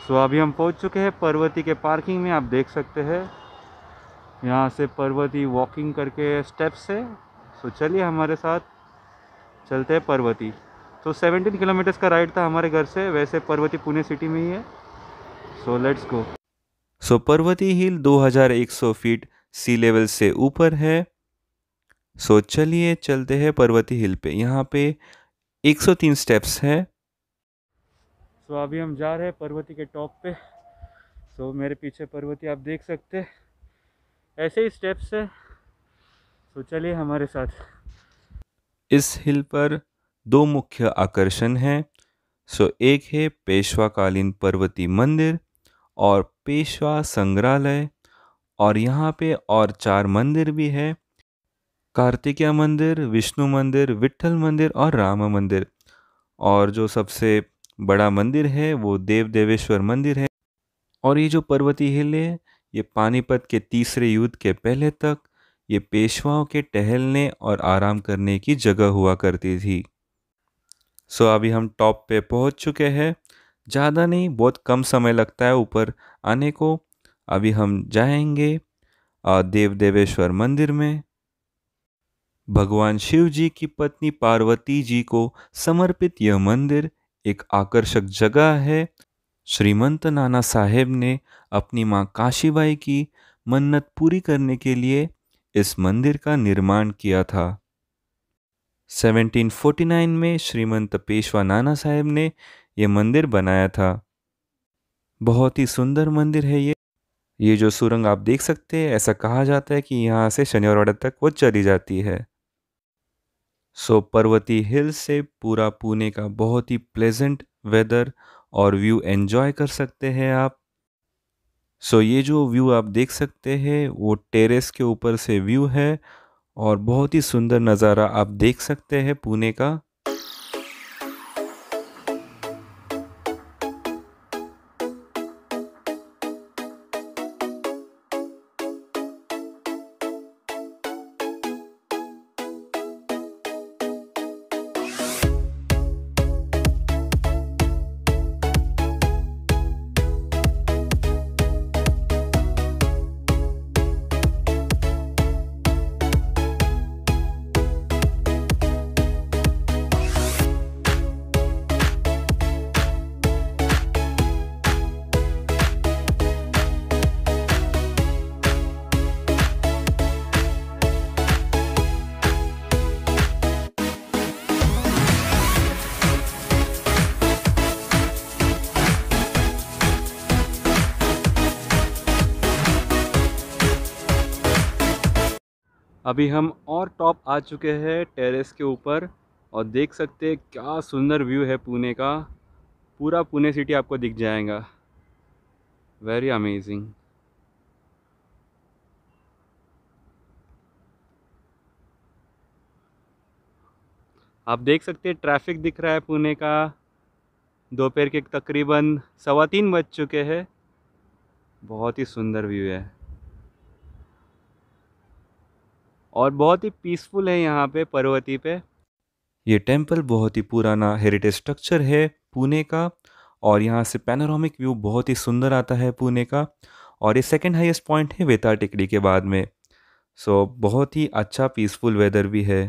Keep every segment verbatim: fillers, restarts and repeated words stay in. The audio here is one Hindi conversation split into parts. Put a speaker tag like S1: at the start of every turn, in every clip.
S1: सो अभी हम पहुंच चुके हैं पर्वती के पार्किंग में। आप देख सकते हैं यहाँ से पर्वती वॉकिंग करके स्टेप्स है। सो चलिए हमारे साथ चलते हैं पर्वती। तो सत्रह किलोमीटर्स का राइड था हमारे घर से, वैसे पर्वती पुणे सिटी में ही है। So let's go.
S2: सो पर्वती हिल दो हज़ार एक सौ फीट सी लेवल से ऊपर है। सो चलिए चलते हैं पर्वती हिल पे। यहाँ पे एक सौ तीन स्टेप्स है।
S1: सो अभी हम जा रहे हैं पर्वती के टॉप पे। सो मेरे पीछे पर्वती आप देख सकते हैं, ऐसे ही स्टेप्स है। सो चलिए हमारे साथ।
S2: इस हिल पर दो मुख्य आकर्षण हैं। सो एक है पेशवाकालीन पर्वती मंदिर और पेशवा संग्रहालय, और यहाँ पे और चार मंदिर भी है: कार्तिकेय मंदिर, विष्णु मंदिर, विट्ठल मंदिर और राम मंदिर। और जो सबसे बड़ा मंदिर है वो देव देवेश्वर मंदिर है। और ये जो पर्वती हिल है, ये पानीपत के तीसरे युद्ध के पहले तक ये पेशवाओं के टहलने और आराम करने की जगह हुआ करती थी। सो अभी हम टॉप पे पहुंच चुके हैं। ज़्यादा नहीं, बहुत कम समय लगता है ऊपर आने को। अभी हम जाएंगे आ, देव देवेश्वर मंदिर में। भगवान शिव जी की पत्नी पार्वती जी को समर्पित यह मंदिर एक आकर्षक जगह है। श्रीमंत नाना साहेब ने अपनी मां काशीबाई की मन्नत पूरी करने के लिए इस मंदिर का निर्माण किया था। सत्रह सौ उनचास में श्रीमंत पेशवा नाना साहेब ने यह मंदिर बनाया था। बहुत ही सुंदर मंदिर है ये। ये जो सुरंग आप देख सकते हैं, ऐसा कहा जाता है कि यहाँ से शनिवारवाड़ा तक वो चली जाती है। सो पर्वती हिल से पूरा पुणे का बहुत ही प्लेजेंट वेदर और व्यू एंजॉय कर सकते हैं आप। सो ये जो व्यू आप देख सकते हैं वो टेरेस के ऊपर से व्यू है, और बहुत ही सुंदर नज़ारा आप देख सकते हैं पुणे का।
S1: अभी हम और टॉप आ चुके हैं टेरेस के ऊपर, और देख सकते हैं क्या सुंदर व्यू है पुणे का। पूरा पुणे सिटी आपको दिख जाएगा। Very amazing. आप देख सकते हैं ट्रैफिक दिख रहा है पुणे का। दोपहर के तकरीबन सवा तीन बज चुके हैं। बहुत ही सुंदर व्यू है और बहुत ही पीसफुल है यहाँ पे पर्वती पे।
S2: ये टेम्पल बहुत ही पुराना हेरिटेज स्ट्रक्चर है पुणे का, और यहाँ से पैनोरामिक व्यू बहुत ही सुंदर आता है पुणे का। और ये सेकंड हाईएस्ट पॉइंट है वेताल टेकड़ी के बाद में। सो बहुत ही अच्छा पीसफुल वेदर भी है।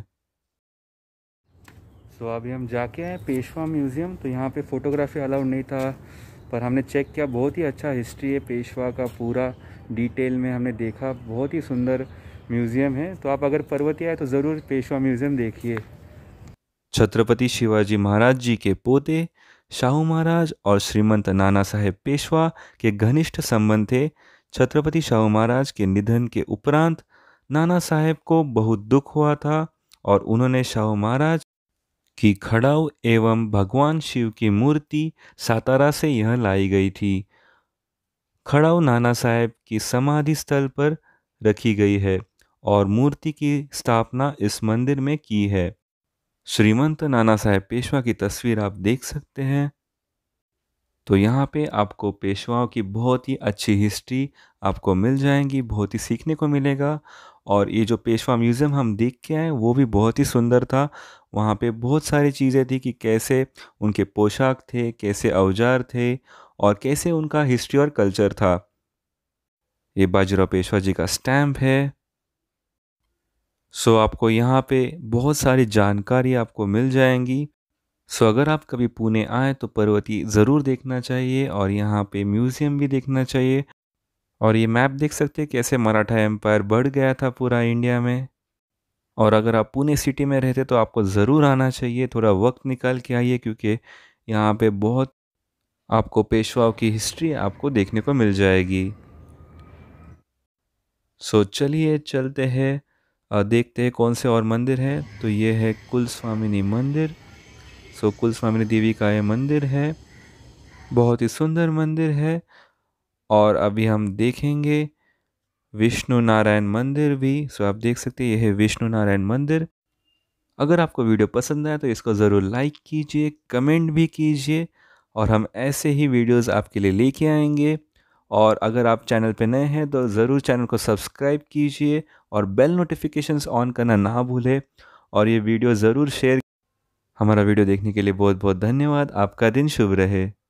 S1: तो अभी हम जाके आए पेशवा म्यूज़ियम। तो यहाँ पे फ़ोटोग्राफी अलाउड नहीं था, पर हमने चेक किया, बहुत ही अच्छा हिस्ट्री है पेशवा का, पूरा डिटेल में हमने देखा। बहुत ही सुंदर म्यूज़ियम है। तो आप अगर पर्वती आए तो ज़रूर पेशवा म्यूज़ियम देखिए।
S2: छत्रपति शिवाजी महाराज जी के पोते शाहू महाराज और श्रीमंत नाना साहेब पेशवा के घनिष्ठ संबंध थे। छत्रपति शाहू महाराज के निधन के उपरांत नाना साहेब को बहुत दुख हुआ था, और उन्होंने शाहू महाराज की खड़ाऊ एवं भगवान शिव की मूर्ति सातारा से यह लाई गई थी। खड़ाऊ नाना साहेब की समाधि स्थल पर रखी गई है, और मूर्ति की स्थापना इस मंदिर में की है। श्रीमंत नाना साहेब पेशवा की तस्वीर आप देख सकते हैं। तो यहाँ पे आपको पेशवाओं की बहुत ही अच्छी हिस्ट्री आपको मिल जाएंगी, बहुत ही सीखने को मिलेगा। और ये जो पेशवा म्यूज़ियम हम देख के आए वो भी बहुत ही सुंदर था। वहाँ पे बहुत सारी चीज़ें थी कि कैसे उनके पोशाक थे, कैसे औजार थे, और कैसे उनका हिस्ट्री और कल्चर था। ये बाजीराव पेशवा जी का स्टैम्प है। सो आपको यहाँ पे बहुत सारी जानकारी आपको मिल जाएंगी। सो अगर आप कभी पुणे आए तो पर्वती ज़रूर देखना चाहिए और यहाँ पे म्यूज़ियम भी देखना चाहिए। और ये मैप देख सकते हैं कैसे मराठा एम्पायर बढ़ गया था पूरा इंडिया में। और अगर आप पुणे सिटी में रहते तो आपको ज़रूर आना चाहिए, थोड़ा वक्त निकाल के आइए, क्योंकि यहाँ पे बहुत आपको पेशवाओं की हिस्ट्री आपको देखने को मिल जाएगी। सो चलिए चलते हैं, अ, देखते हैं कौन से और मंदिर हैं। तो ये है कुलस्वामिनी मंदिर। सो कुलस्वामिनी देवी का ये मंदिर है, बहुत ही सुंदर मंदिर है। और अभी हम देखेंगे विष्णु नारायण मंदिर भी। सो आप देख सकते हैं ये है विष्णु नारायण मंदिर। अगर आपको वीडियो पसंद आया तो इसको ज़रूर लाइक कीजिए, कमेंट भी कीजिए, और हम ऐसे ही वीडियोस आपके लिए लेके आएंगे। और अगर आप चैनल पे नए हैं तो ज़रूर चैनल को सब्सक्राइब कीजिए और बेल नोटिफिकेशंस ऑन करना ना भूलें, और ये वीडियो ज़रूर शेयर। हमारा वीडियो देखने के लिए बहुत बहुत धन्यवाद। आपका दिन शुभ रहे।